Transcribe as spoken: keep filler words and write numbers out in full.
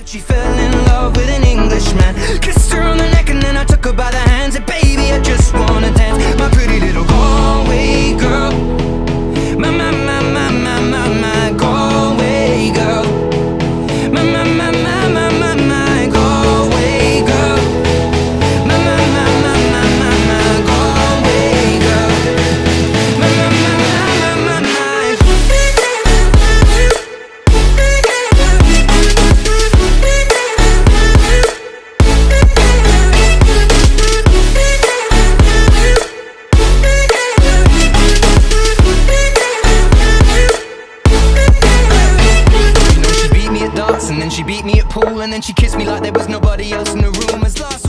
But she fell in love with an Englishman. Kissed her on the neck and then I took her by the hands. And baby, I just wanna dance. My pretty little Galway girl. My, my, my, my, my, my, my Galway girl. My, my, my, my, my, my, my Galway girl. My, my, my, my, my, my, my Galway girl. My, my, my, my, my, my, my. And then she beat me at pool, and then she kissed me like there was nobody else in the room. As last